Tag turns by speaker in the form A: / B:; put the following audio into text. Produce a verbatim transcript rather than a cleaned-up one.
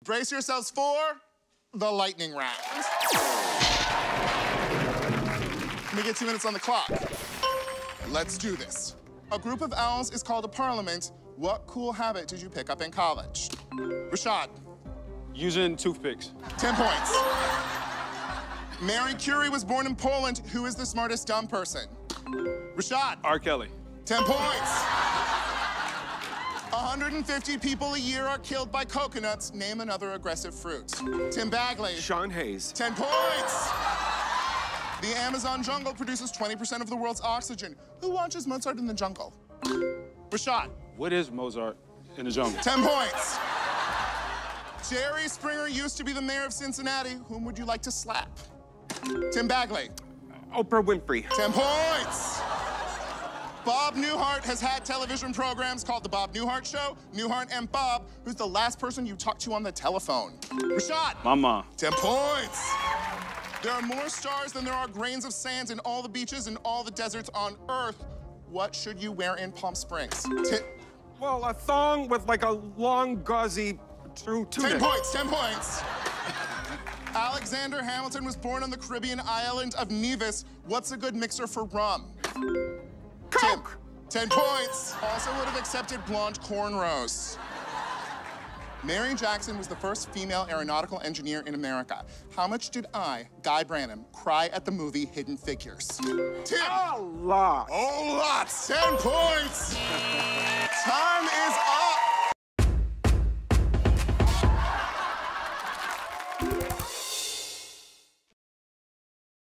A: Brace yourselves for the lightning round. Let me get two minutes on the clock. Let's do this. A group of owls is called a parliament. What cool habit did you pick up in college? Rashad.
B: Using toothpicks.
A: ten points. Mary Curie was born in Poland. Who is the smartest dumb person? Rashad.
B: R. Kelly.
A: ten points. one hundred fifty people a year are killed by coconuts. Name another aggressive fruit. Tim Bagley.
C: Sean Hayes.
A: ten points. The Amazon jungle produces twenty percent of the world's oxygen. Who watches Mozart in the Jungle? Rashad.
B: What is Mozart in the Jungle?
A: ten points. Jerry Springer used to be the mayor of Cincinnati. Whom would you like to slap? Tim Bagley.
C: Oprah Winfrey.
A: ten points. Bob Newhart has had television programs called The Bob Newhart Show. Newhart and Bob, who's the last person you talked to on the telephone? Rashad.
B: My mom.
A: ten points. There are more stars than there are grains of sand in all the beaches and all the deserts on Earth. What should you wear in Palm Springs? Ti-
C: Well, a thong with like a long, gauzy tunic.
A: ten points, ten points. Alexander Hamilton was born on the Caribbean island of Nevis. What's a good mixer for rum?
C: Coke.
A: ten points. Also would have accepted blonde cornrows. Mary Jackson was the first female aeronautical engineer in America. How much did I, Guy Branum, cry at the movie Hidden Figures? Tim.
C: A lot.
A: Oh, lots. ten points. Time